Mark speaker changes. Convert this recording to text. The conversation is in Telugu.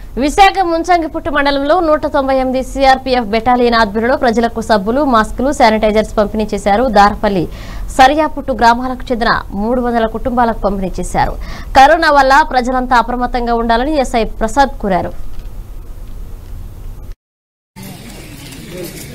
Speaker 1: విశాఖ ముంచంగిపుట్టు మండలంలో 198 సిఆర్పీఎఫ్ బెటాలియన్ ఆధ్వర్యంలో ప్రజలకు సబ్బులు, మాస్కులు, శానిటైజర్స్ పంపిణీ చేశారు. దారపల్లి, సరియాపుట్టు గ్రామాలకు చెందిన 300 కుటుంబాలకు పంపిణీ చేశారు. కరోనా వల్ల ప్రజలంతా అప్రమత్తంగా ఉండాలని ఎస్ఐ ప్రసాద్ కోరారు.